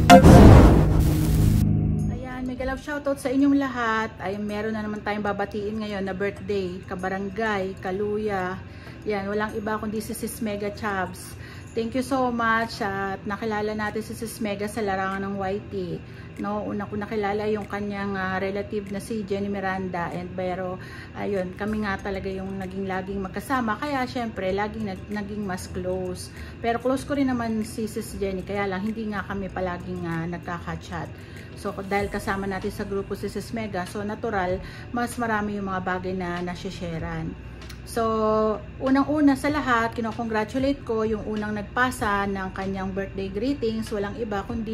Ayan, mega love shoutout sa inyong lahat. Ay, meron na naman tayong babatiin ngayon na birthday, kabarangay, kaluya. Yan, walang iba kundi si Sis Mega Chabs. Thank you so much at nakilala natin si Sis Mega sa larangan ng YT. No, una ko nakilala yung kanyang relative na si Jenny Miranda, and pero ayun, kami nga talaga yung laging magkasama, kaya syempre laging naging mas close. Pero close ko rin naman si Sis Jenny, kaya lang hindi nga kami palaging nagkaka-chat. So dahil kasama natin sa grupo si Sis Mega, so natural mas marami yung mga bagay na nasisharean. So, unang-una sa lahat, kinocongratulate ko yung unang nagpasa ng kanyang birthday greetings. Walang iba kundi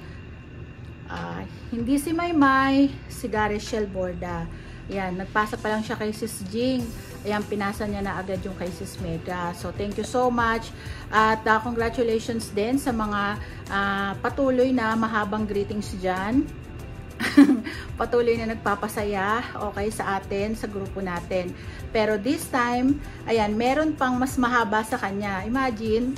hindi si Maymay, si Garishel Borda. Ayan, nagpasa pa lang siya kay Sis Jing. Ayan, pinasa niya na agad yung kay Sis Mega. So, thank you so much. At congratulations din sa mga patuloy na mahabang greetings dyan. Patuloy na nagpapasaya, okay, sa atin, sa grupo natin. Pero this time, ayan, meron pang mas mahaba sa kanya. Imagine,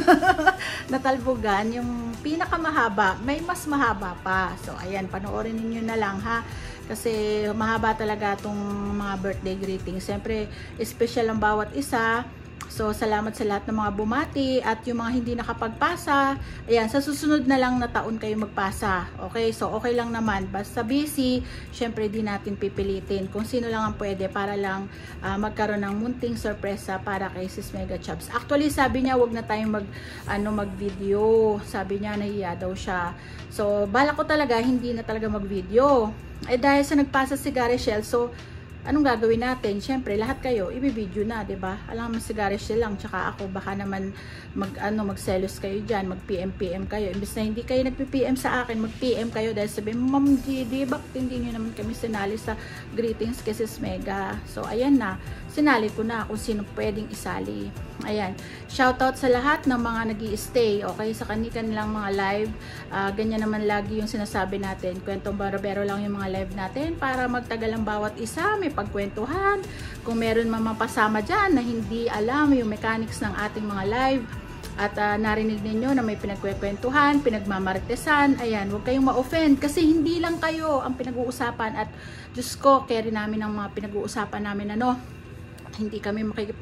natalbogan, yung pinakamahaba, may mas mahaba pa. So, ayan, panoorin niyo na lang, ha. Kasi mahaba talaga itong mga birthday greetings. Siyempre, special ang bawat isa. So, salamat sa lahat ng mga bumati at yung mga hindi nakapagpasa. Ayan, sa susunod na lang na taon kayo magpasa. Okay? So, okay lang naman. Basta busy, syempre di natin pipilitin. Kung sino lang ang pwede para lang magkaroon ng munting sorpresa para kay Sis Mega Chabs. Actually, sabi niya, wag na tayong mag-video. Sabi niya, nahiya daw siya. So, bala ko talaga, hindi na talaga mag-video. Eh, dahil sa nagpasa si Garishel, so, anong gagawin natin? Siyempre, lahat kayo, i-video na, 'di ba? Alam mo, si Garishel lang, tsaka ako, baka naman magselos kayo diyan, mag-PM kayo. Imbes na hindi kayo nagpi-PM sa akin, mag-PM kayo dahil sabihin, Ma'am GD, bakit hindi niyo naman kami sinali sa greetings kay Sis Mega? So, ayan na. Sinali ko na kung sino pwedeng isali. Ayan. Shoutout sa lahat ng mga nag-i-stay, okay, sa kanilang mga live. Ganyan naman lagi yung sinasabi natin. Kwentong barbero lang yung mga live natin para magtagal ang bawat isa, may pagkwentuhan. Kung meron mamapasama dyan na hindi alam yung mechanics ng ating mga live at narinig ninyo na may pinagkwentuhan, pinagmamaritesan, ayan, huwag kayong ma-offend kasi hindi lang kayo ang pinag-uusapan at Diyos ko, carry namin ang mga pinag-uusapan namin, hindi kami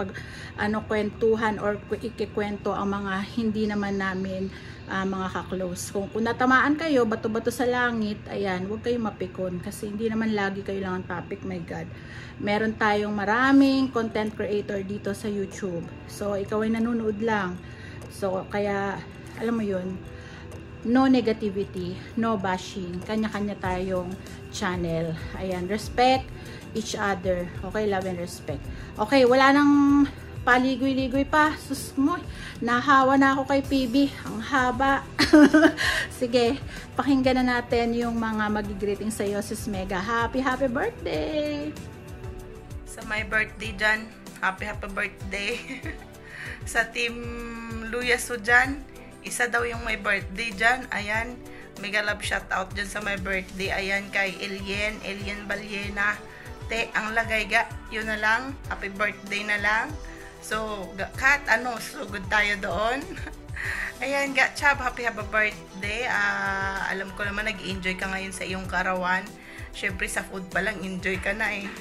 kwentuhan or ikikwento ang mga hindi naman namin mga ka-close. Kung natamaan kayo, bato-bato sa langit, ayan, huwag kayong mapikon kasi hindi naman lagi kayo lang ang topic, my God. Meron tayong maraming content creator dito sa YouTube. So, ikaw ay nanonood lang. So, kaya, alam mo yun, no negativity, no bashing. Kanya-kanya tayong channel. Ayan, respect each other. Okay, love and respect. Okay, wala nang paligoy-ligoy pa. Sus mo, nahawa na ako kay PB. Ang haba. Sige, pakinggan na natin yung mga mag-greeting sa iyo, Sis Mega. Happy birthday! Sa my birthday dyan, happy birthday. Sa team Luyaso dyan, isa daw yung my birthday dyan. Ayan, mega love shoutout dyan sa my birthday. Ayan, kay Elian Balyena. Te, ang lagay ga, yun na lang, happy birthday na lang. So, Kat, sugod tayo doon. Ayan, ga, Chab, happy birthday. Alam ko naman, nag-enjoy ka ngayon sa iyong karawan. Syempre, sa food pa lang, enjoy ka na eh.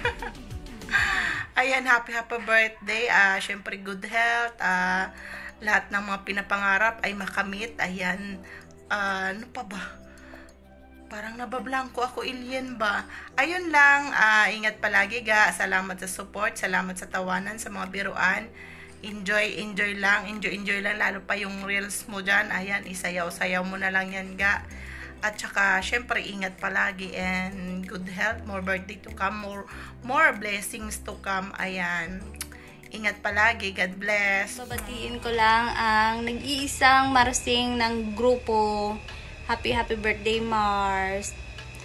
Ayan, happy birthday. Syempre, good health. Lahat ng mga pinapangarap ay makamit. Ayan, ano pa ba? Parang nabablanko ako, Ilian ba? Ayun lang, ingat palagi ga. Salamat sa support, salamat sa tawanan, sa mga biruan. Enjoy lang, enjoy lang, lalo pa yung reels mo dyan. Ayan, isayaw-sayaw mo na lang yan ga. At saka, syempre, ingat palagi and good health, more birthday to come, more blessings to come. Ayan, ingat palagi, God bless. Babatiin ko lang ang nag-iisang marsing ng grupo. Happy birthday, Mars.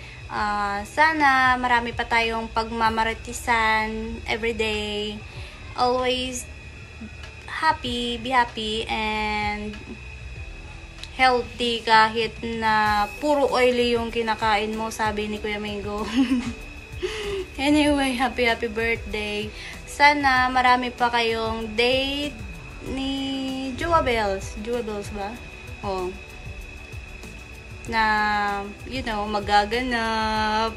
Sana marami pa tayong pagmamaritisan everyday. Always be happy and healthy kahit na puro oily yung kinakain mo, sabi ni Kuya Mingo. Anyway, happy birthday. Sana marami pa kayong date ni Jua Bells ba? Oh. na, you know, magaganap.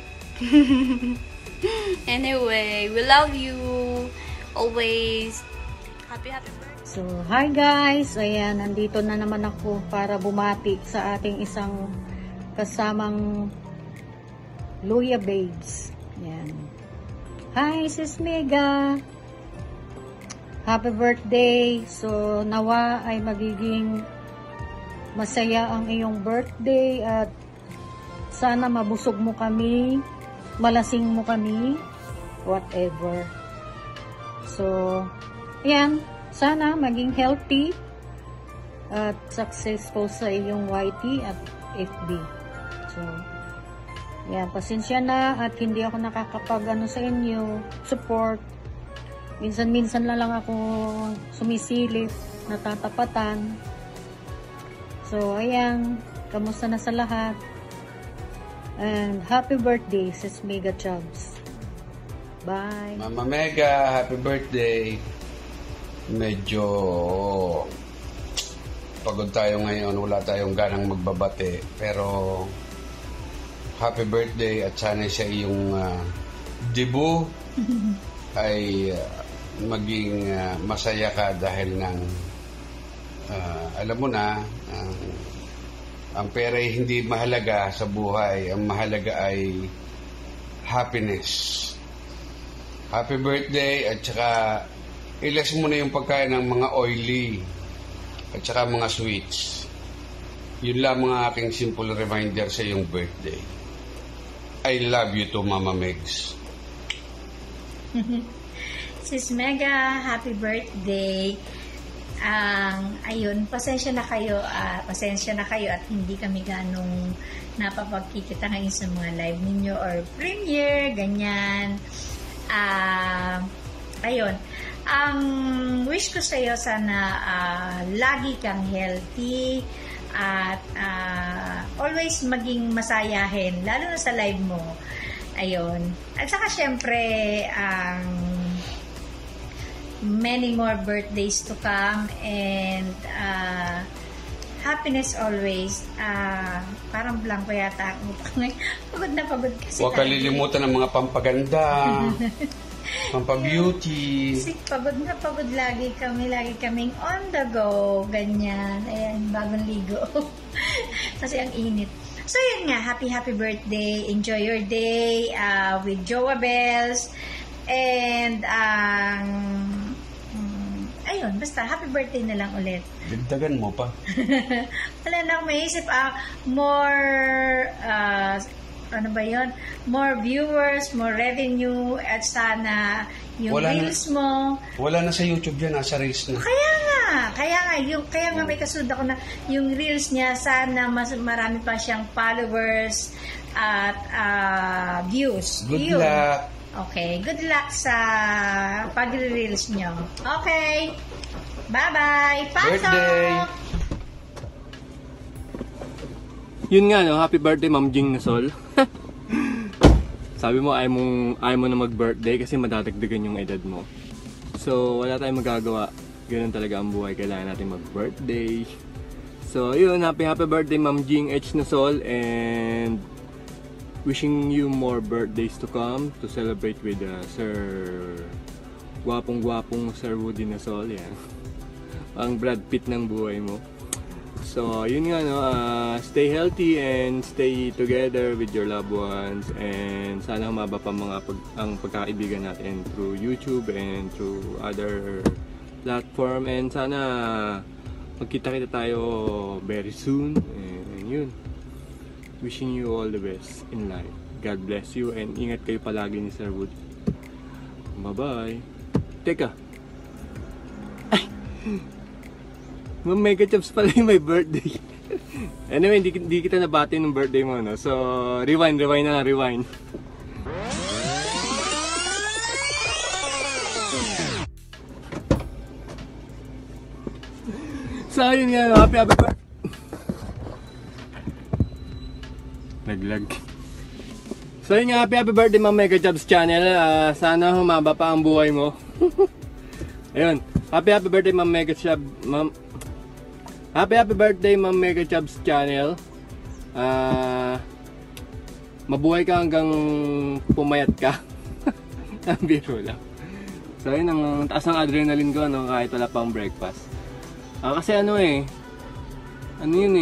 Anyway, we love you always. Happy birthday. So, hi guys! Ayan, nandito na naman ako para bumati sa ating isang kasamang Luya Babes. Ayan. Hi, Sis Mega! Happy birthday! So, nawa ay magiging masaya ang iyong birthday at sana mabusog mo kami, malasing mo kami, whatever. So, ayan. Sana maging healthy at successful sa iyong YT at FB. So, yan, pasensya na at hindi ako nakakapag sa inyo, support. Minsan-minsan lang ako sumisilip, natatapatan. So, ayan, kamusta na sa lahat? And happy birthday, Sis Mega Chubs. Bye! Mama Mega, happy birthday! Medyo pagod tayo ngayon, wala tayong ganang magbabate, pero happy birthday at sana sa iyong debut ay maging masaya ka dahil ng alam mo na ang pera ay hindi mahalaga sa buhay, ang mahalaga ay happiness. Happy birthday at saka ilas mo na yung pagkain ng mga oily at saka mga sweets. Yun lang mga aking simple reminder sa iyong birthday. I love you to Mama Megs. Sis Mega, happy birthday. Ayun, pasensya na kayo at hindi kami ganong napapagkikita ngayon sa mga live ninyo or premiere, ganyan. Ayun. Ang wish ko sa iyo sana lagi kang healthy at always maging masayahin lalo na sa live mo. Ayun. At saka syempre many more birthdays to come and happiness always. Parang blanco yata ako. Pagod na pagod kasi. Huwag kalilimutan ng mga pampaganda. Pampabeauty. Kasi pagod na pagod lagi kaming on the go, ganyan. Ayan, bagong ligo. Kasi ang init. So yun nga, happy birthday. Enjoy your day with Joa Bells. And ayun, basta happy birthday na lang ulit. Dagdagan mo pa. Wala na akong maisip. More ano ba yun? More viewers, more revenue, at sana yung reels mo. Wala na sa YouTube yan, nasa reels na. Kaya nga may kasunod ako na yung reels niya, sana mas marami pa siyang followers at views. Good luck. Okay, good luck sa pag-reels nyo. Okay, bye-bye. Birthday! Yun nga no, happy birthday Ma'am Jing Nasol. Sabi mo ayaw mo na mag-birthday kasi madadagdagan yung edad mo. So wala tayong magagawa. Ganun talaga ang buhay, kailangan natin mag-birthday. So yun, happy birthday Ma'am Jing H Nasol, and wishing you more birthdays to come to celebrate with Sir gwapong Sir Woody Nasol. Yan. Ang Brad Pitt ng buhay mo. So, yun nga no, stay healthy and stay together with your loved ones, and sana humaba pa ang pagkakaibigan natin through YouTube and through other platform, and sana magkita-kita tayo very soon. And yun, wishing you all the best in life. God bless you and ingat kayo palagi ni Sir Wood. Bye-bye. Teka. Ay! Ma'am Mega Chops pala yung may birthday. Anyway, hindi kita nabati ng birthday mo, no? So, rewind na lang, rewind. So, yun nga, happy birthday. Naglag. So, yun nga, happy birthday Ma'am Mega Chops channel. Sana humaba pa ang buhay mo. Ayun, happy birthday Ma'am Mega Chops, Happy birthday Ma'am Mega Chops channel. mabuhay ka hanggang pumayat ka. Ang biro lang. So yun, ang taas ng adrenaline ko, no, kahit wala pang breakfast. Kasi ano yun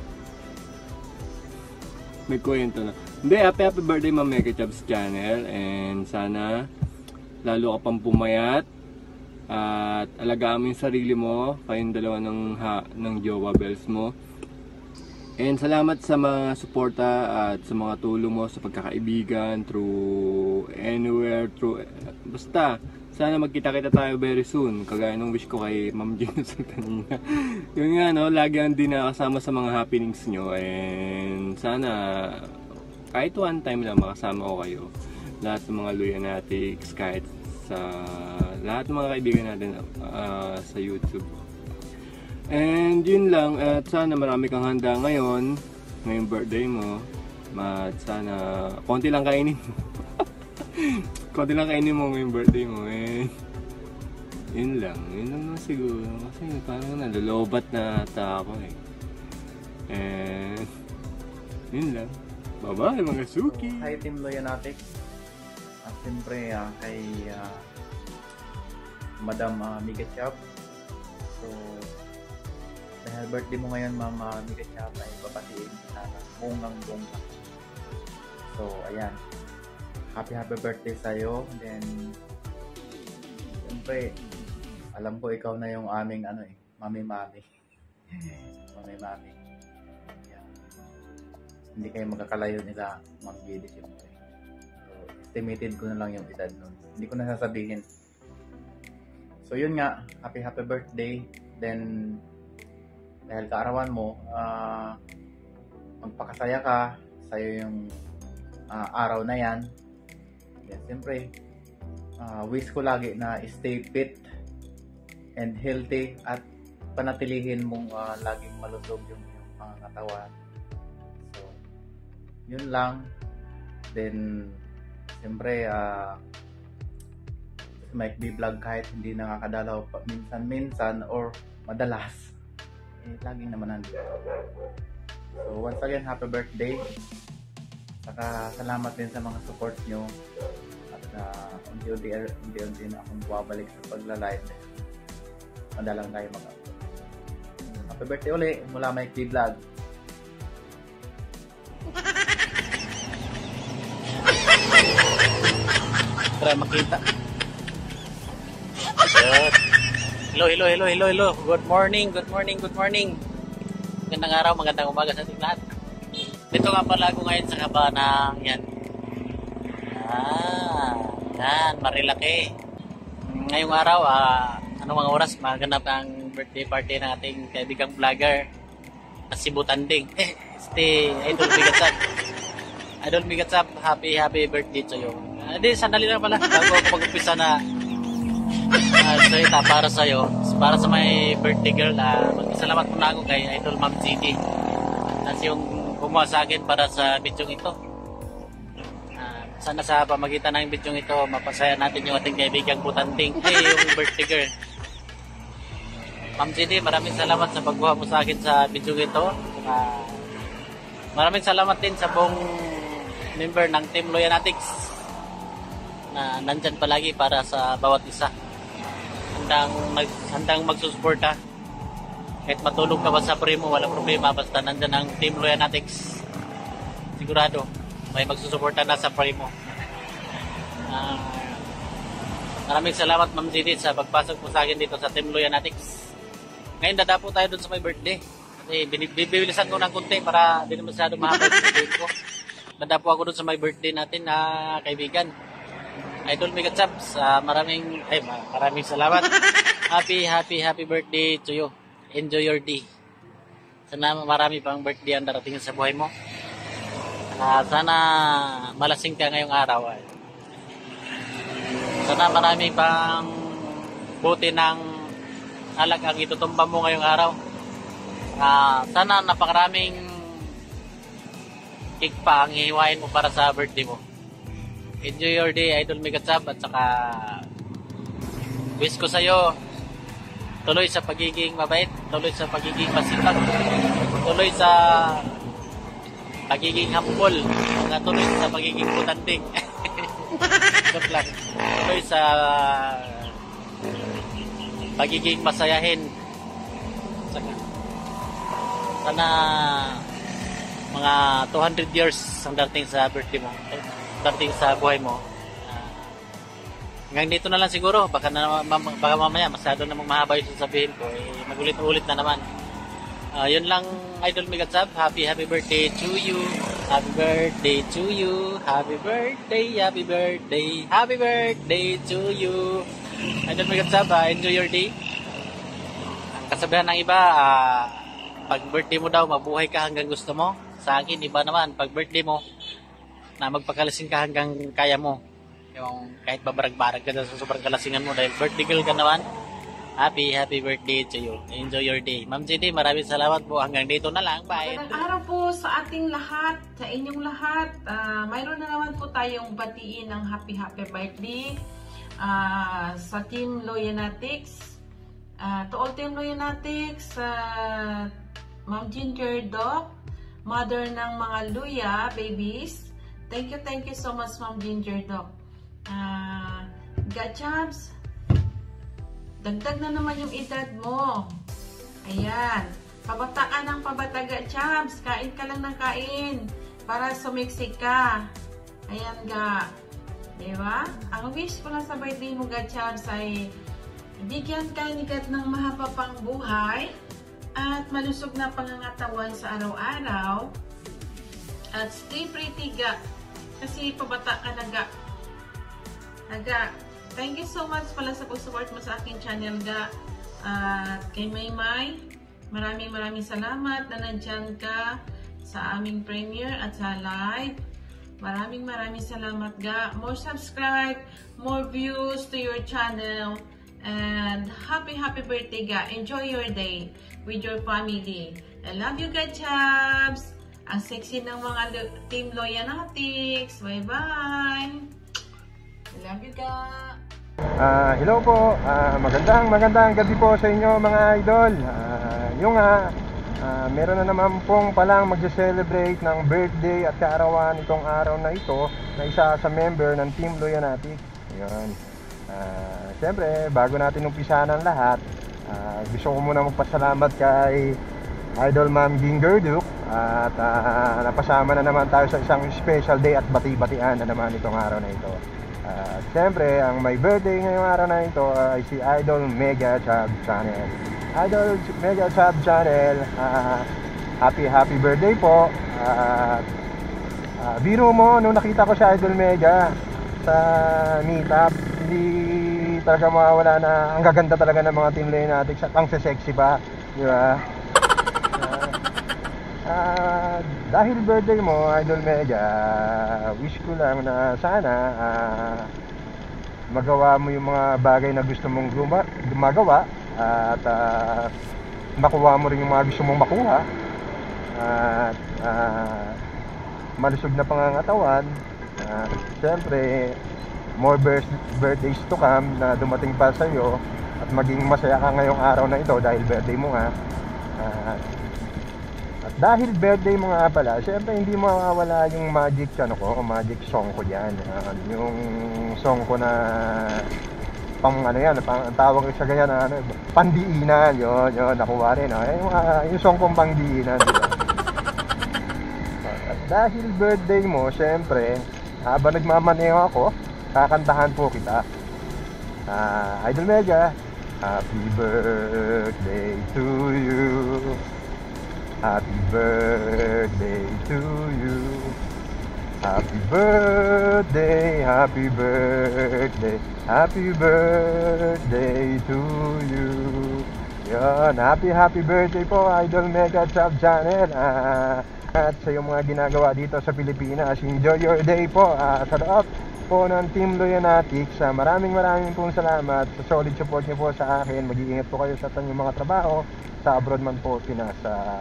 may kwento na. Hindi, happy birthday Ma'am Mega Chabs Channel, and sana lalo ka pang pumayat at alagaan mo yung sarili mo, kayong dalawa ng jowa bells mo. And salamat sa mga suporta at sa mga tulong mo sa pagkakaibigan through anywhere, basta sana magkita-kita tayo very soon, kagaya nung wish ko kay Ma'am Gina Sultanina. Yun nga, no, lagi ang din nakasama sa mga happenings nyo, and sana kahit one time lang makasama ko kayo, lahat ng mga Luyanatics, kahit sa lahat ng mga kaibigan natin sa YouTube. And yun lang, at sana marami kang handa ngayong birthday mo. At sana konti lang kainin mo. Konti lang kainin mo ngayong birthday mo. Yun lang na siguro. Kasi parang nalolobat na ata ako And yun lang. Bye-bye mga suki. Hi Team Luyanatics. At siyempre kay Madam Mega Chab. So dahil birthday mo ngayon, Mama Mega Chab, ay babatiin kita ng bonggang-bongga. So ayan, happy birthday sa'yo. Then siyempre alam ko ikaw na yung aming mami mami. Ayan. Hindi kayo magkakalayo nila Ma'am Gidi siyempre. So estimated ko na lang yung edad nun, hindi ko na sasabihin. So yun nga, happy birthday. Then dahil kaarawan mo, magpakasaya ka, sa'yo yung araw na yan. Yes, siyempre, wish ko lagi na stay fit and healthy at panatilihin mong laging malusog yung mga katawan. So, yun lang. Then, siyempre, might be vlog kahit hindi nakakadalaw minsan-minsan or madalas. Laging naman nandito. So once again, happy birthday. Saka salamat din sa mga support nyo. At unti-unti na akong babalik sa pagla-live. Madalang tayo mag-upload. Happy birthday uli mula Mike D Vlog. Para makita. Hello. Good morning. Magandang araw, magandang umaga sa ating lahat. Dito nga pala ako ngayon sa Kabanang yan. Yan, Marilaki. Ngayong araw, anong mga oras, maganap ang birthday party ng ating kaibigang vlogger na si Butanding. Idol Bigatsap, happy birthday to you. Sandali lang pala, bago ako mag-umpisa na salita para sa'yo, para sa may birthday girl, magpasalamat muna ako kay Idol Ma'am Ziggy. Kasi yung gumawa sa akin para sa bidyong ito. Sana sa pamagitan ng bidyong ito, mapasaya natin yung ating kaibigang Butanding, yung birthday girl. Ma'am Ziggy, maraming salamat sa pagkuha mo sa akin sa bidyong ito. Maraming salamat din sa buong member ng Team Luyanatics na nandyan palagi para sa bawat isa. Handang magsusuporta. Kahit matulog ka ba sa primo, walang problema, basta nandyan ang Team Luyanatics. Sigurado may magsusuporta na sa primo. Maraming salamat Ma'am Zidit sa pagpasok mo sa akin dito sa Team Luyanatics. Ngayon dadapo tayo dun sa may birthday. Kasi bibilisan ko ng konti para di na masyado mahaba yung birthday ko. Dadapo ako dun sa may birthday natin na kaibigan, Idol Mega Chaps. Maraming salamat. Happy birthday to you. Enjoy your day. Sana marami pang birthday ang darating sa buhay mo. Sana malasing ka ngayong araw. Sana marami pang buti ng alak ang itutumba mo ngayong araw. Sana napakaraming cake pa ang hihiwain mo para sa birthday mo. Enjoy your day, Idol Mega Chab, at saka wish ko sa'yo tuloy sa pagiging mabait, tuloy sa pagiging masipag, tuloy sa pagiging humble, mga tuloy sa pagiging butanting. Joke lang. Tuloy sa pagiging masayahin. Sana mga 200 years ang dating sa birthday mo, dating sa buhay mo. Hanggang dito na lang siguro, baka mamaya masyado namang mahaba yung sasabihin ko, magulit-ulit na naman. Yun lang, Idol Megatsab. Happy birthday to you. Happy birthday to you. Happy birthday, happy birthday. Happy birthday to you. Idol Megatsab, enjoy your day. Ang kasabihan ng iba, pag birthday mo daw, mabuhay ka hanggang gusto mo. Sa akin, iba naman, pag birthday mo, na magpakalasing ka hanggang kaya mo. Yung kahit babarag-barag ka sa sobrang kalasingan mo dahil birthday girl ka naman. Happy birthday to you. Enjoy your day. Ma'am JD, maraming salamat po. Hanggang dito na lang. Bye. Magandang araw po sa ating lahat, sa inyong lahat. Mayroon na naman po tayong batiin ng happy birthday sa Team Loyanatics. To all Team Loyanatics, Ma'am Ginger Doc, mother ng mga Luya babies. Thank you so much, Ma'am Ginger Doc. Gachabs, dagdag na naman yung edad mo. Ayan, pabata ka ng pabata, Gachabs. Kain ka lang ng kain para sumiksik ka. Ayan, ga. Diba? Ang wish ko lang sa birthday mo, Gachabs, ay bigyan ka ni God ng mahaba pang buhay at malusog na pangangatawan sa araw-araw. At stay pretty, ga. Kasi pabata ka na, ga. Ga, thank you so much pala sa pag-support mo sa aking channel, ga. Kay Maymay, maraming salamat na nandyan ka sa aming premiere at sa live. Maraming salamat, ga. More subscribe, more views to your channel. And happy birthday, ga. Enjoy your day with your family. I love you, Gachabs. Ang sexy ng mga Team Loyanatics. Bye-bye. I love you, ga. Hello po. Magandang gabi po sa inyo, mga idol. Meron na naman pong palang mag-celebrate ng birthday at kaarawan itong araw na ito na isa sa member ng Team Loyanatics. Ayun. Siyempre, bago natin umpisahan ang lahat, gusto ko muna magpasalamat kay Idol Ma'am Ginger Duke at napasama na naman tayo sa isang special day at bati-batian na naman itong araw na ito. Siyempre, ang may birthday ngayong araw na ito ay si Idol Megatsab Channel. Idol Megatsab Channel, happy birthday po. Biro mo, nung nakita ko si Idol Mega sa meetup, hindi talaga mawawala na ang gaganda talaga ng mga Team Loyanatics at ang sexy pa, di ba? Dahil birthday mo, Idol Mega, wish ko lang na sana magawa mo yung mga bagay na gusto mong gumagawa at makuha mo rin yung mga gusto mong makuha at malusog na pangangatawan. Siyempre, more birthdays to come na dumating pa sa iyo at maging masaya ka ngayong araw na ito dahil birthday mo nga. At dahil birthday mo nga pala, siyempre hindi mawawala yung magic song ko diyan. Yung song ko na tawag sa ganyan na pandiinan, yun nakuha rin. Yung song kong pandiinan, diba? At dahil birthday mo, siyempre, habang nagmamaneho ako, kakantahan po kita. Idol Mega, happy birthday to you. Happy birthday to you. Happy birthday, happy birthday, happy birthday to you. Yan, happy birthday po, Idol Megatsab Channel. At sa iyong mga ginagawa dito sa Pilipinas, enjoy your day po. Sa loob po ng Team Loyanatics, maraming pong salamat sa solid support niyo po sa akin. Mag-iingat po kayo sa inyong mga trabaho, sa abroad man po, Pinas.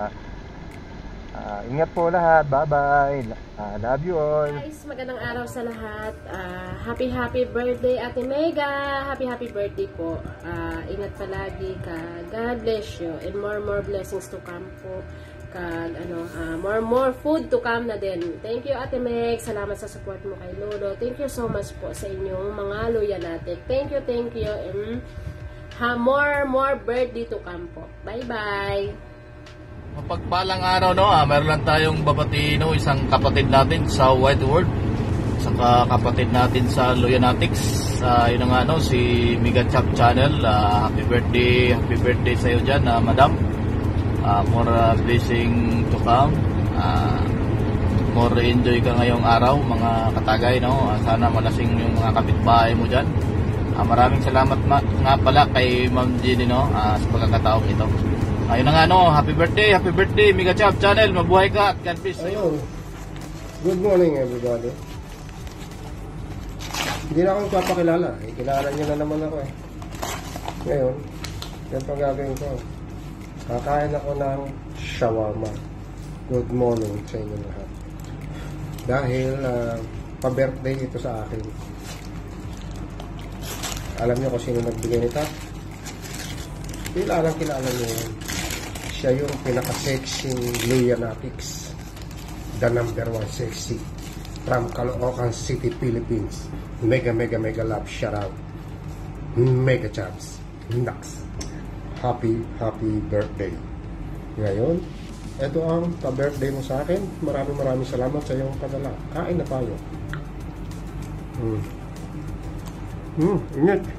Ingat po lahat. Bye-bye. Love you all. Guys, magandang araw sa lahat. Happy birthday, Ate Mega. Happy birthday po. Ingat palagi ka. God bless you and more blessings to come po. kag more food to come na din. Thank you Ate Meg, salamat sa support mo kay Lolo. Thank you so much po sa inyong mga Loyanatic. Thank you. More birthday to come po. Bye bye. Mapagpalang araw, no? Meron lang tayong babati, no? Isang kapatid natin sa White World, saka kapatid natin sa Loyanatics. Yun nga, no? Si Mega Chap Channel. Happy birthday sa iyo dyan, madam. More blessing to come. More enjoy ka ngayong araw, mga katagay, no? Sana malasing yung mga kapitbahay mo dyan. Maraming salamat nga pala kay Ma'am Jenny, no? Sa pagkakataong ito. Ayun na nga, no? Happy birthday, Mega Chap Channel. Mabuhay ka at God bless sa'yo. Good morning, everybody. Hindi na ako magpapakilala. Kilala niyo na naman ako eh. Ngayon, yan pang gagawin ko. Kakain ako ng shawarma. Good morning sa inyo lahat. Dahil pa-birthday ito sa akin. Alam niyo kung sino nagbigay nito? Kilala niyo yan. Siya yung pinaka-sexy Loyanatics. The #1 sexy. From Caloocan City, Philippines. Mega love shout out. Mega Chaps. Naks. Happy birthday. Ngayon, ito ang pa-birthday mo sa akin. Maraming salamat sa iyong padala. Kain na tayo. Init.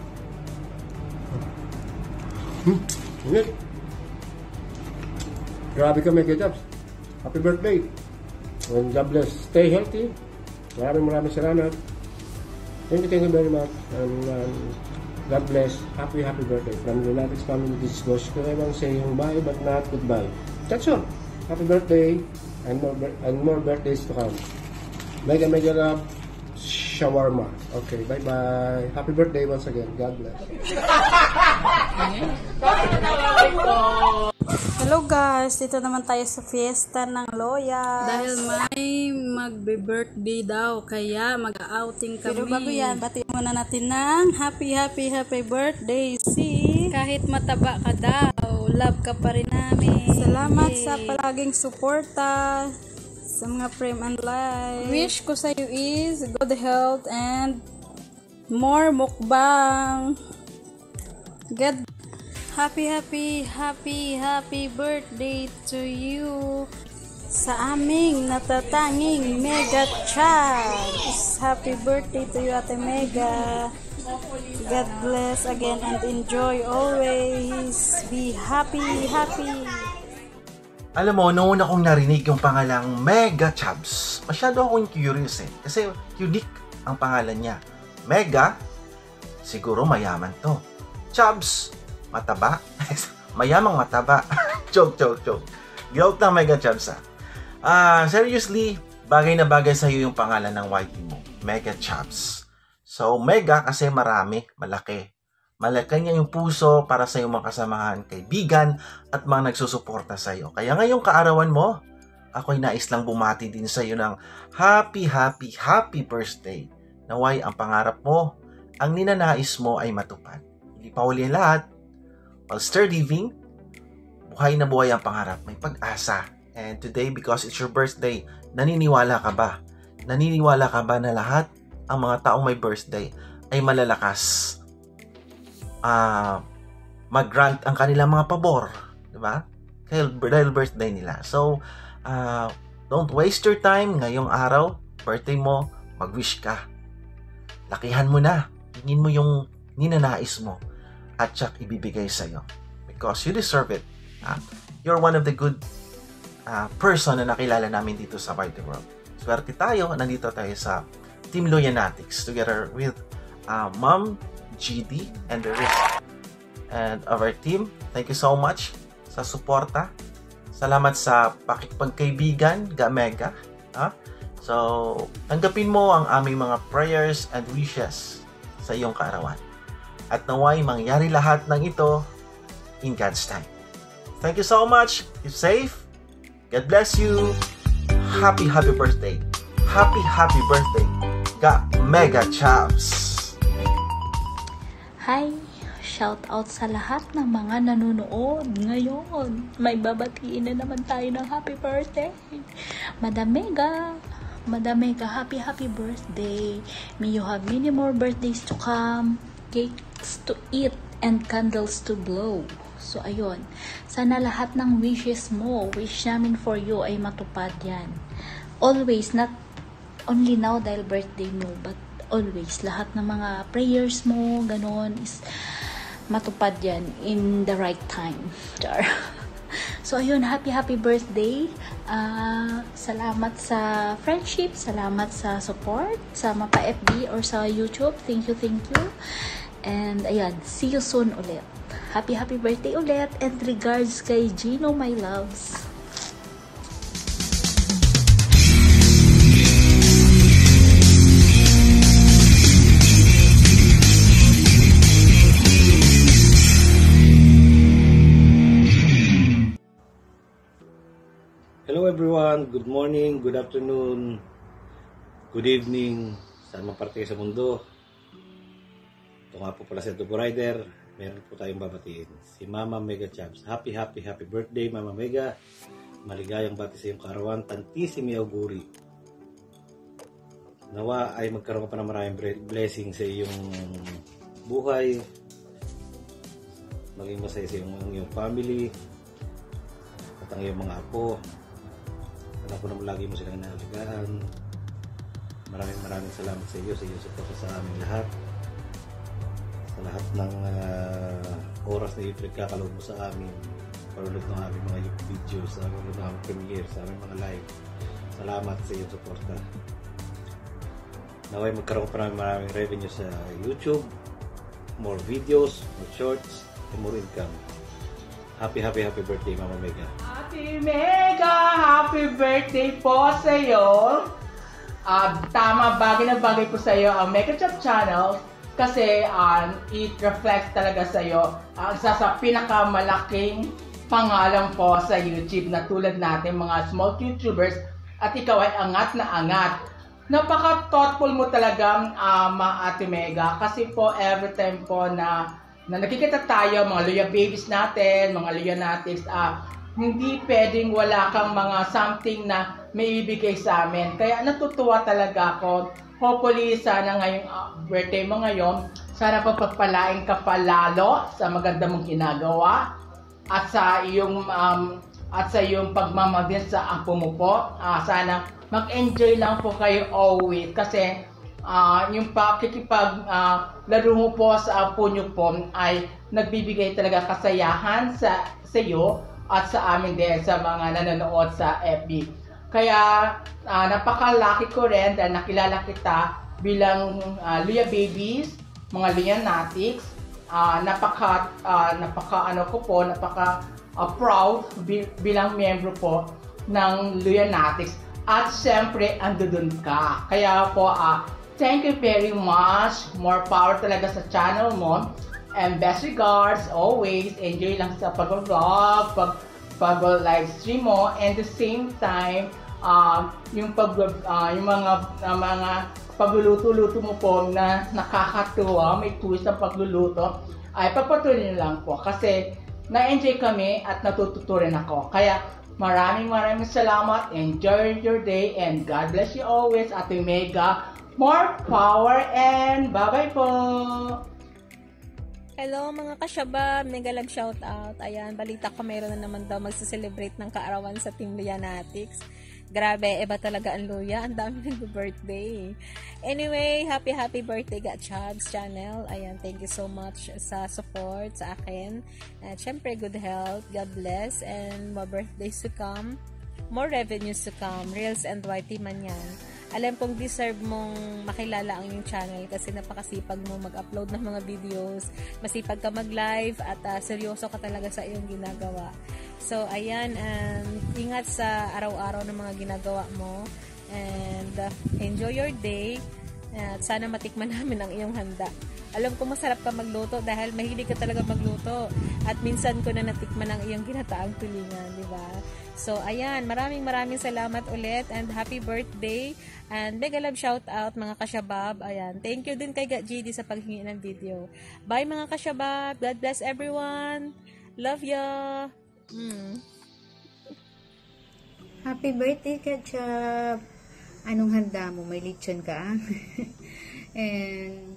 Init. Grabe ka, Mega Chaps. Happy birthday. And God bless. Stay healthy. Maraming salamat. Thank you very much. And God bless. Happy birthday. From the Loyanatics family, this is Boss Kureman saying bye but not goodbye. That's all. Happy birthday. And more birthdays to come. Mega love. Shawarma. Okay, bye-bye. Happy birthday once again. God bless. Hello guys, dito naman tayo sa fiesta ng Loya. Dahil may magbe-birthday daw, kaya mag-outing kami. Pero bago yan, batiin muna natin ng happy birthday. Kahit mataba ka daw, love ka pa rin namin. Salamat sa palaging suporta sa mga frame and live. Wish ko sa iyo is good health and more mukbang. Get happy birthday to you sa aming natatanging Mega Chaps. Happy birthday to you, Ate Mega. God bless again and enjoy always. Be happy. Alam mo, noon akong narinig yung pangalang Mega Chaps, masyado akong curious eh. Kasi unique ang pangalan niya. Mega, siguro mayaman to. Chaps, mataba. Mayamang mataba. Joke. Guilt na Mega Chaps seriously, bagay na bagay sa'yo yung pangalan ng YT mo. Mega Chaps. So, Mega kasi marami, malaki. Malaki niya yung puso para sa iyong mga kasamahan, kaibigan, at mga nagsusuporta sa iyo. Kaya ngayong kaarawan mo, ako'y nais lang bumati din sa iyo ng happy birthday. Naway ang pangarap mo, ang ninanais mo ay matupad. Hindi pa huli ang lahat. While still living, buhay na buhay ang pangarap. May pag-asa. And today, because it's your birthday, naniniwala ka ba? Naniniwala ka ba na lahat ang mga taong may birthday ay malalakas? Mag-grant ang kanilang mga pabor, di ba? Dahil birthday nila. So, don't waste your time ngayong araw, birthday mo, mag-wish ka. Lakihan mo na. Hingin mo yung ninanais mo at siya ibibigay sa'yo. Because you deserve it. You're one of the good person na nakilala namin dito sa White World. Swerte tayo, nandito tayo sa Team Loyanatics together with Ma'am GD and the rest and of our team. Thank you so much sa suporta. Salamat sa pakikipagkaibigan, Mega. So, tanggapin mo ang aming mga prayers and wishes sa iyong kaarawan. At naway mangyari lahat ng ito in God's time. Thank you so much. Keep safe. God bless you. Happy birthday. Happy birthday. Mega Chaps. Hi, shoutout sa lahat ng mga nanonood ngayon. May babatiin na naman tayo ng happy birthday. Madam Mega, happy birthday. May you have many more birthdays to come, cakes to eat, and candles to blow. So, ayun. Sana lahat ng wishes mo, wish namin for you ay matupad yan. Always, not only now dahil birthday mo, but always, lahat ng mga prayers mo, ganon, is matupad yan in the right time. Char. So, ayun, happy birthday. Salamat sa friendship, salamat sa support, sa Mapa FB or sa YouTube. Thank you. And, ayan, see you soon ulit. Happy birthday ulit, and regards kay Gino, my loves. Hello everyone, good morning, good afternoon, good evening, saan man parte sa mundo. Ito nga po pala si Tubo Rider, meron po tayong babatiin. Si Mama Mega Chabs. Happy birthday Mama Mega. Maligayang bati sa iyong kaarawan, tantissimi auguri. Nawa ay magkaroon ka pa ng maraming blessing sa iyong buhay. Maging masaya sa iyong family at ang iyong mga apo. Alam ko naman lagi mo silang inaalagaan. Maraming salamat sa iyo, sa iyong support sa aming lahat. Sa lahat ng oras na ipagkakaloob mo sa amin. Parulog ng aming mga YouTube videos, sa parulog ng aming premiere, sa aming mga live. Salamat sa iyong suporta. Naway magkaroon pa namin maraming revenue sa YouTube. More videos, more shorts, and more income. Happy birthday Mama Mega. Ate Mega, happy birthday po sa iyo. Tama, bagay na bagay po sa iyo ang Mega Chab Channel kasi it reflects talaga sa iyo sa pinakamalaking pangalan po sa YouTube na tulad natin mga small YouTubers, at ikaw ay angat na angat. Napaka-thoughtful mo talaga, Ate Mega, kasi po every time po na nakikita tayo, mga Luya babies natin, mga Luya natives, hindi pwedeng wala kang mga something na may ibigay sa amin. Kaya natutuwa talaga ako. Hopefully, sana ngayong birthday mo ngayon, sana pagpapalain ka pa lalo sa maganda mong ginagawa at sa iyong pagmamagin sa apo mo po. Sana mag-enjoy lang po kayo always kasi yung laro mo po sa apo nyo po ay nagbibigay talaga kasayahan sa iyo at sa amin din sa mga nanonood sa FB. Kaya napaka-lucky ko rin dahil nakilala kita bilang Luya Babies, mga Luya Natics. Napaka proud bilang miyembro po ng Luya Natics. At siyempre, andun ka. Kaya po, thank you very much. More power talaga sa channel mo. And best regards, always. Enjoy lang sa pag-vlog, pag-live stream mo. And the same time, yung mga pagluluto-luto mo po na nakakatuwa, may twist ang pagluluto, ay pagpatuloy lang po. Kasi na-enjoy kami at natututo rin ako. Kaya maraming salamat. Enjoy your day and God bless you always, Ate Mega. More power and bye-bye po! Hello mga kasyaba, mega love shoutout. Ayan, balita ko mayroon na naman daw magse-celebrate ng kaarawan sa Team Luya Natics. Grabe, iba talaga ang Luya. Ang dami nag-birthday. Anyway, happy birthday Gatchabs channel. Ayan, thank you so much sa support sa akin. At syempre, good health, God bless, and more birthdays to come. More revenues to come. Reels and YT man yan. Alam kong deserve mong makilala ang iyong channel kasi napakasipag mo mag-upload ng mga videos, masipag ka mag-live, at seryoso ka talaga sa iyong ginagawa. So, ayan, ingat sa araw-araw ng mga ginagawa mo, and enjoy your day, at sana matikman namin ang iyong handa. Alam ko masarap ka magluto dahil mahilig ka talaga magluto. At minsan ko na natikman ang iyong ginataang tulingan, di ba? So, ayan, maraming salamat ulit and happy birthday. And mega love shout out mga kasyabab. Ayan, thank you din kay GD sa paghingi ng video. Bye mga kasyabab. God bless everyone. Love ya. Happy birthday, Ketchup! Anong handa mo? May lechon ka? And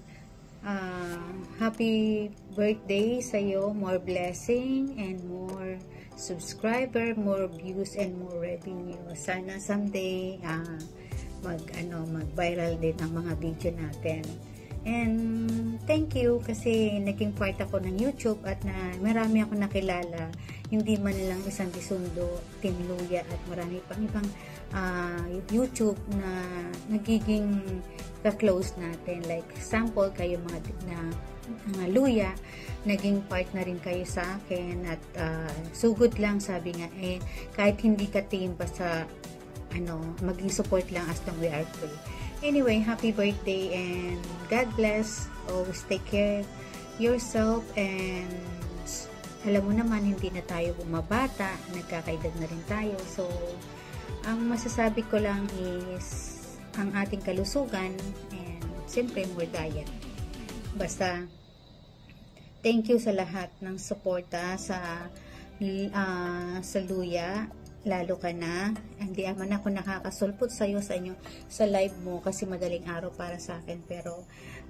happy birthday sa'yo. More blessing and more subscriber, more views and more revenue. Sana someday mag-viral din ang mga video natin. And thank you kasi naging part ako ng YouTube at marami ako nakilala. Hindi man lang isang Bisundo, Team Luya at marami pang ibang YouTube na nagiging ka-close natin. Like sample kayo mga Luya, naging part na rin kayo sa akin at sugod lang sabi nga kahit hindi ka team basta maging support lang as long we are free. Anyway, happy birthday and God bless. Always take care yourself and alam mo naman hindi na tayo bumabata, nagkakaedad na rin tayo. So, ang masasabi ko lang is ang ating kalusugan and siyempre more diet. Basta thank you sa lahat ng suporta sa Luya. Lalo ka na, hindi man ako nakakasulpot sa inyo sa live mo kasi madaling araw para sa akin, pero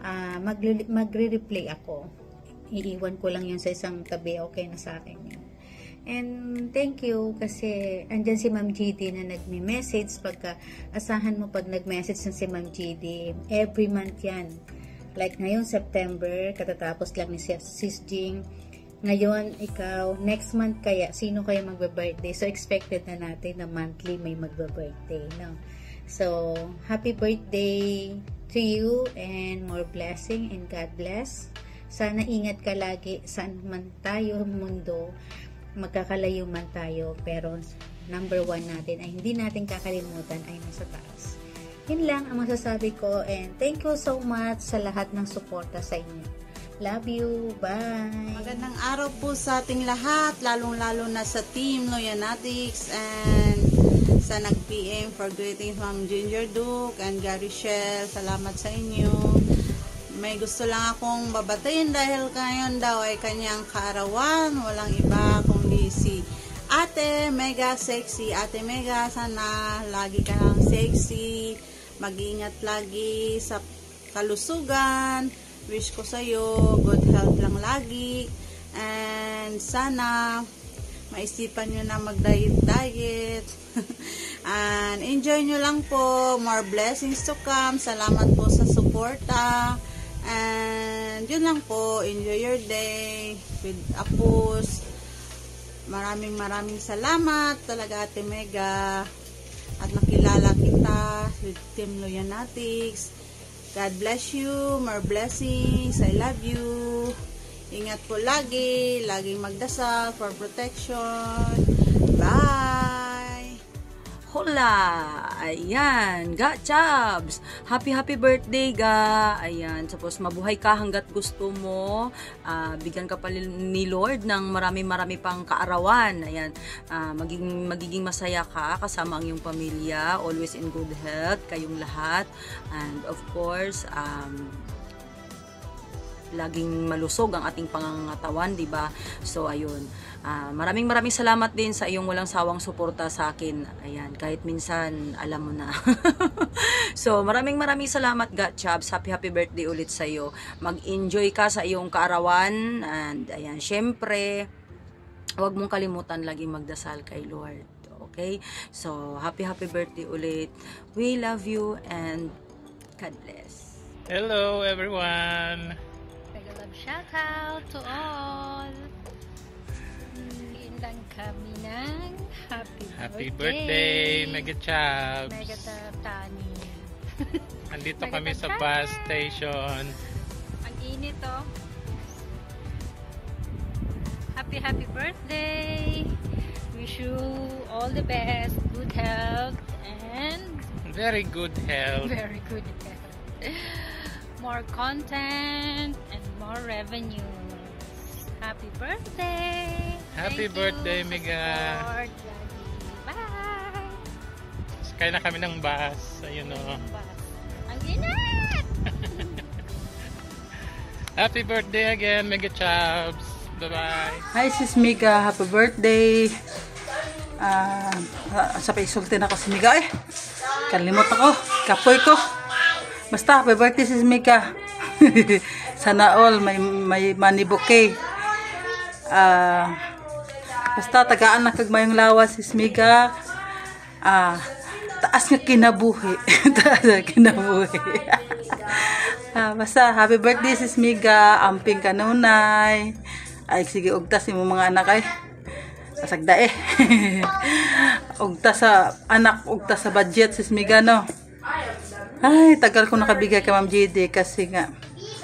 magre-replay ako. Iiwan ko lang yun sa isang tabi, okay na sa akin yun. And thank you kasi andyan si Ma'am GD na nagme-message asahan mo pag nag-message na si Ma'am GD, every month yan. Like ngayon September, katatapos lang ni Sis Jing. Ngayon, ikaw, next month kaya, sino kaya magbe-birthday? So, expected na natin na monthly may magbe-birthday, no? So, happy birthday to you and more blessing and God bless. Sana ingat ka lagi, saan man tayo mundo, magkakalayo man tayo, pero number one natin ay hindi natin kakalimutan ay nasa taas. Yun lang ang masasabi ko and thank you so much sa lahat ng suporta sa inyo. Love you. Bye. Magandang araw po sa ating lahat, lalong-lalo na sa Team Loyanatics and sa nag-PM for greetings Ma'am Ginger Duke and Gary Shell. Salamat sa inyo. May gusto lang akong babatayin dahil ngayon daw ay kanyang kaarawan. Walang iba kundi si Ate Mega Sexy. Ate Mega, sana lagi ka lang sexy. Mag-ingat lagi sa kalusugan. Wish ko sa'yo, good health lang lagi. And sana, maisipan nyo na mag-diet. And enjoy nyo lang po. More blessings to come. Salamat po sa suporta. And yun lang po. Enjoy your day with Apus. Maraming salamat talaga Ate Mega. At nakilala kita with Team Loyanatics. God bless you, more blessings, I love you. Ingat po lagi, laging magdasal for protection. Bye! Hola! Ayan, Ga Chabs! Happy birthday, Ga! Ayan, suppose mabuhay ka hanggat gusto mo. Bigyan ka pa ni Lord ng marami pang kaarawan. Ayan, magiging masaya ka kasama ang iyong pamilya. Always in good health, kayong lahat. And of course, laging malusog ang ating pangangatawan, di ba? So ayun, maraming salamat din sa iyong walang sawang suporta sa akin. Ayan, kahit minsan alam mo na. So maraming salamat, Gatchabs. Happy birthday ulit sa iyo. Mag-enjoy ka sa iyong kaarawan and ayan, syempre huwag mong kalimutan laging magdasal kay Lord. Okay? So happy birthday ulit. We love you and God bless. Hello everyone. Shout out to all. Hindan kami ng happy birthday Mega Chabs. Mega Tani. Andito kami sa bus station. Ang init oh. Happy birthday. Wish you all the best, good health and very good health. Very good health. more content, and more revenues. Happy birthday! Happy birthday, Mega! Bye! Sakay na kami ng bus. Ayun o. Ang init! Happy birthday again, Mega Chubs! Bye-bye! Hi, sis Mega. Happy birthday! Sa paisulti na ako si Mega. Kalimot ako. Kapoy ko. Basta, happy birthday sis Mega. Sana all may money bouquet. Basta, tagaan na kagmayong lawas sis Mega. Taas nga kinabuhi. Taas nga kinabuhi. Basta, happy birthday sis Mega. Amping kanunay. Ay, sige, ugtas mo mga anak ay. Kasagda eh. Ugtas sa anak, ugtas sa budget sis Mega, no? Ay, tagal ko nakabigay kay Ma'am JD kasi nga,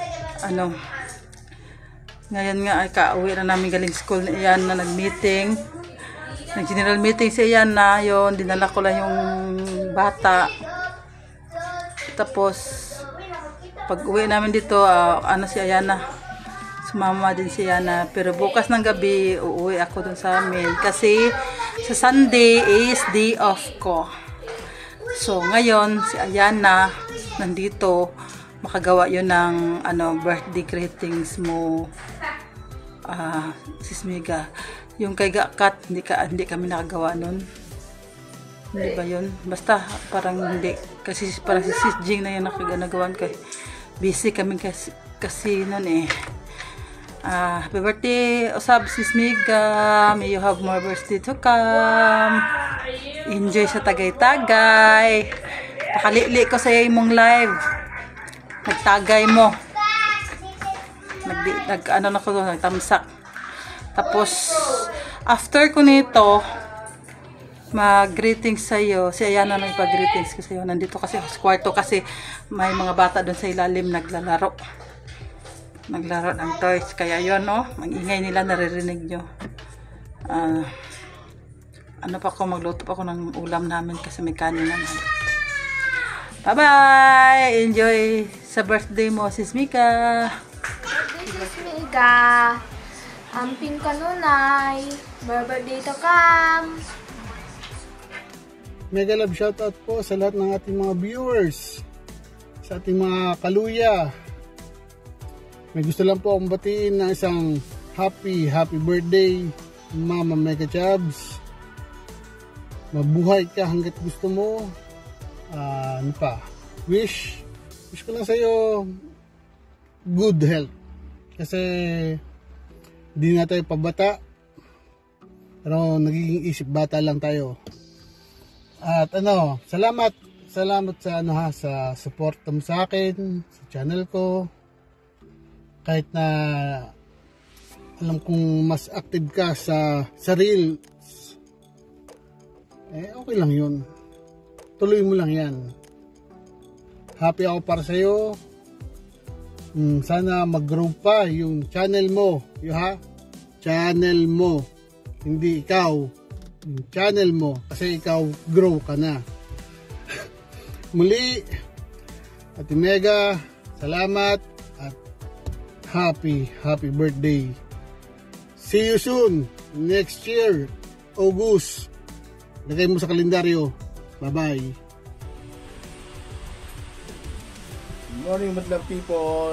ngayon nga ay kauwi na namin galing school na iyan na nag-meeting. Nag-general meeting si iyan na yun. Dinala ko lang yung bata. Tapos, pag uwi namin dito, si Ayana. Sumama din si Ayana. Pero bukas ng gabi, uuwi ako dun sa amin. Kasi, sa Sunday is day off ko. So, ngayon, si Ayana, nandito, makagawa yun ng birthday greetings mo, sis Mega. Yung kay Gakat, hindi kami nakagawa nun. Hindi ba yun? Basta, parang hindi. Kasi parang si Sis Jing na yun nakagagawan ko. Busy kami kasi nun eh. Happy birthday, Usab sis Mega. May you have more birthday to come. Enjoy sa Tagay-Tagay. Pakalili ko sa imong live. Nagtagay mo. Nagtamsak. Tapos, after ko nito, mag-greetings sa'yo. Si Ayana nagpag-greetings ko sa'yo. Nandito kasi sa kwarto kasi may mga bata doon sa ilalim naglalaro. Naglaro ng toys. Kaya yun, no? Ang ingay nila naririnig nyo. Magluto pa ako ng ulam namin kasi may kanin naman. Bye-bye! Enjoy sa birthday mo, sis Mika. Birthday, sis Mika. Amping kanunay. Birthday to come. Mega love shoutout po sa lahat ng ating mga viewers. Sa ating mga kaluya. May gusto lang po akong batiin ng isang happy birthday, Mama Mega Chubs. Mabuhay ka hanggat gusto mo. Wish ko lang sa'yo good health. Kasi di na tayo pabata. Pero nagiging isip bata lang tayo. At salamat sa sa support mo sa akin, sa channel ko. Kahit na alam kong mas active ka sa reels, okay lang yun. Tuloy mo lang yan. Happy ako para sa'yo. Sana mag-grow pa yung channel mo. Channel mo. Hindi ikaw. Yung channel mo. Kasi ikaw, grow ka na. Muli, Ate Mega, salamat at happy birthday. See you soon. Next year, August. Lagay mo sa kalendaryo. Bye-bye. Good morning, madlang people.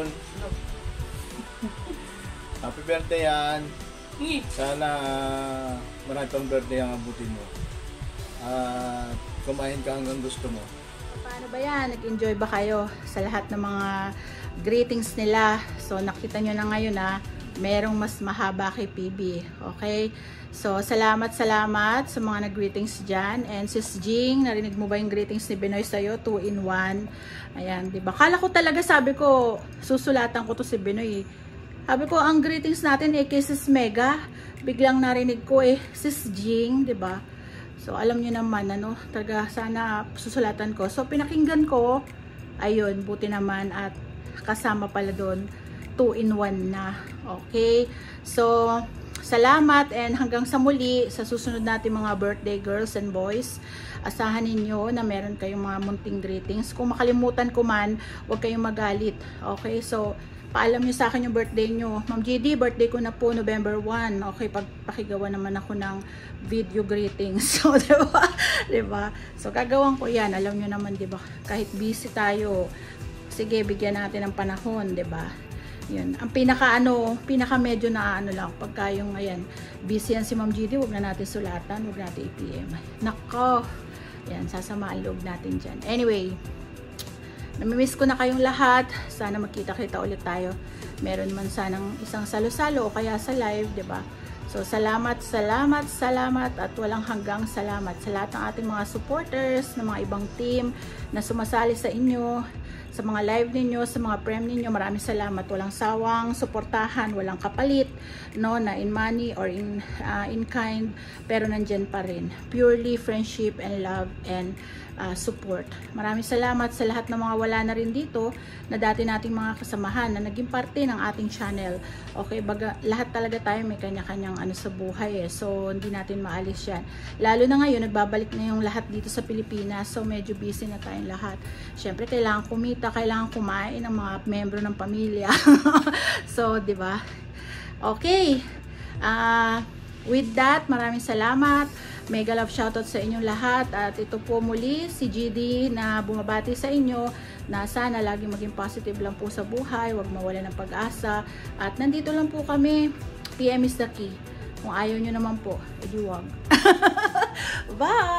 Happy birthday yan. Sana marami pang birthday ang abutin mo. At kumain ka hanggang gusto mo. Paano ba yan? Nag-enjoy ba kayo sa lahat ng mga greetings nila? So nakita nyo na ngayon na merong mas mahaba kay PB. Okay? So salamat sa mga nag-greetings dyan. And Sis Jing, narinig mo ba yung greetings ni Binoy sa'yo? 2-in-1. Ayan, diba? Kala ko talaga, sabi ko, susulatan ko to si Binoy. Sabi ko, ang greetings natin kay Sis Mega. Biglang narinig ko Sis Jing, diba? So alam nyo naman, talaga sana susulatan ko. So pinakinggan ko, ayun, buti naman at kasama pala doon 2-in-1 na. Okay? So salamat and hanggang sa muli sa susunod natin mga birthday girls and boys. Asahan ninyo na meron kayong mga munting greetings. Kung makalimutan ko man, huwag kayong magalit. Okay, so paalam nyo sa akin yung birthday nyo. Ma'am GD, birthday ko na po November 1. Okay, pakigawa naman ako ng video greetings. So, diba? So, gagawin ko yan. Alam nyo naman, diba? Kahit busy tayo, sige, bigyan natin ng panahon, diba? Yun. Ang pinaka medyo na lang, pagka yung, ayan, busy yan si Ma'am GD, huwag na natin sulatan, huwag natin i-PM. Nako! Yan, sasama ang loob natin dyan. Anyway, namimiss ko na kayong lahat. Sana magkita-kita ulit tayo. Meron man sanang isang salo-salo o kaya sa live, 'di ba? So salamat at walang hanggang salamat sa lahat ng ating mga supporters, ng mga ibang team na sumasali sa inyo, sa mga live ninyo, sa mga prem ninyo. Maraming salamat. Walang sawang suportahan, walang kapalit, no, na in money or in kind, pero nandyan pa rin. Purely friendship and love and support. Maraming salamat sa lahat ng mga wala na rin dito na dati nating mga kasamahan na naging parte ng ating channel. Okay, lahat talaga tayo may kanya-kanyang sa buhay eh. So, hindi natin maalis yan. Lalo na ngayon, nagbabalik na yung lahat dito sa Pilipinas. So, medyo busy na tayong lahat. Syempre, kailangan kumita, kailangan kumain ng mga membro ng pamilya. So, di ba? Okay. With that, maraming salamat. Mega love shoutout sa inyong lahat. At ito po muli si GD na bumabati sa inyo na sana lagi maging positive lang po sa buhay, huwag mawala ng pag-asa. At nandito lang po kami. PM is the key. Kung ayaw nyo naman po, edi wag. Bye!